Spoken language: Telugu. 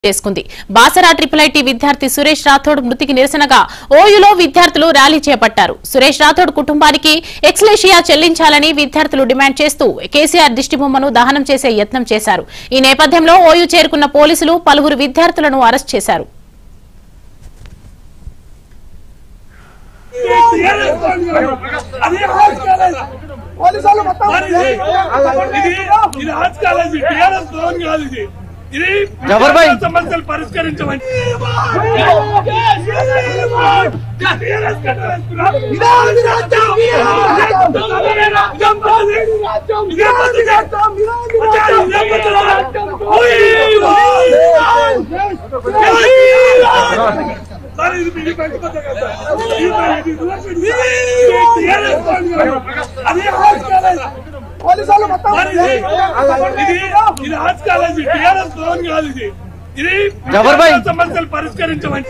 చేసుకుంది. బాసరా IIIT విద్యార్థి సురేష్ రాథోడ్ మృతికి నిరసనగా ఓయూలో విద్యార్థులు ర్యాలీ చేపట్టారు. సురేష్ రాథోడ్ కుటుంబానికి ఎక్స్‌గ్రేషియా చెల్లించాలని విద్యార్థులు డిమాండ్ చేస్తూ కేసీఆర్ దిష్టిబొమ్మను దహనం చేసే యత్నం చేశారు. ఈ నేపథ్యంలో ఓయూ చేరుకున్న పోలీసులు పలువురు విద్యార్థులను అరెస్ట్ చేశారు. సమస్యలు పరిష్కరించమని సమస్యలు పరిష్కరించమని